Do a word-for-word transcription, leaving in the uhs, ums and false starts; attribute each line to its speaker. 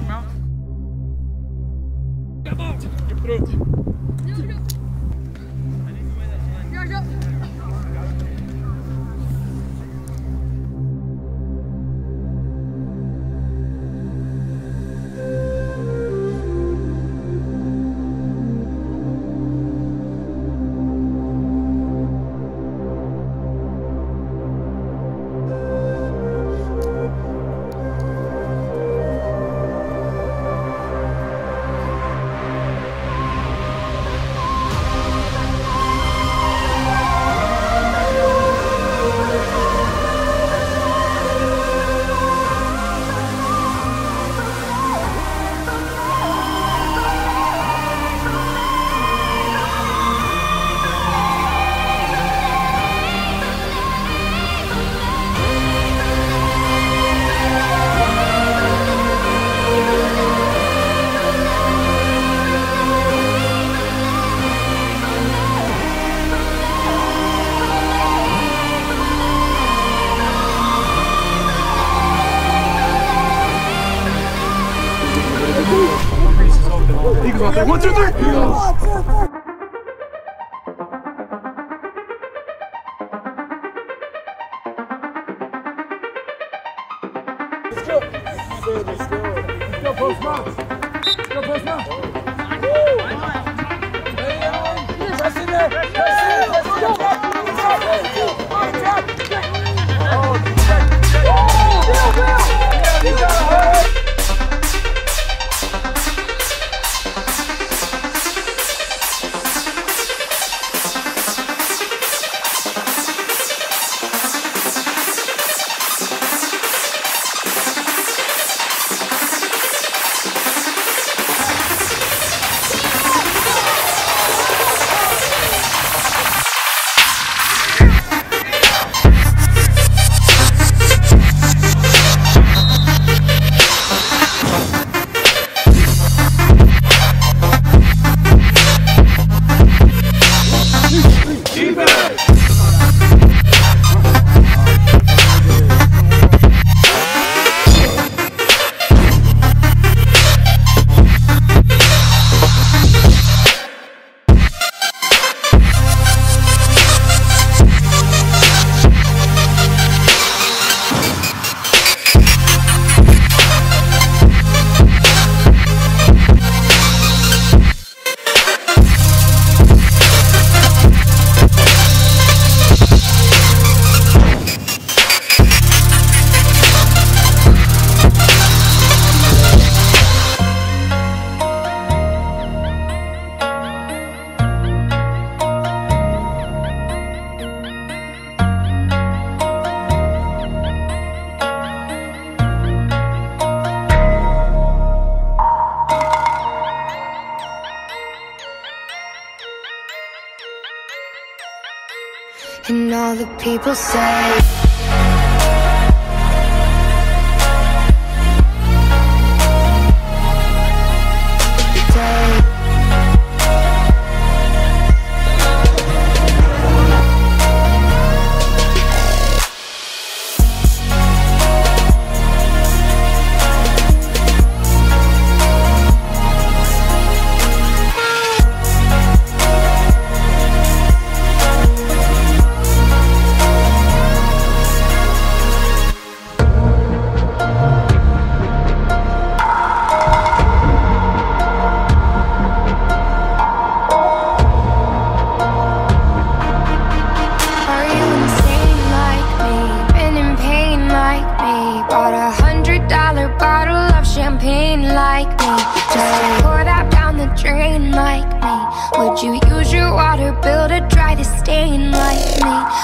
Speaker 1: One, two, three! One, two, three! Let's go! Let's go! Let's go, post mount! Let's go, post mount! Woo! Press in there! Press in! Press in! Go! Oh, check! Oh! You gotta hurry!
Speaker 2: And all the people say like me, just pour that down the drain like me. Would you use your water bill to dry the stain like me?